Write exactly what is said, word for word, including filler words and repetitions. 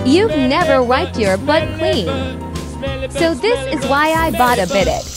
You've never wiped your butt clean. So this is why I bought a bidet.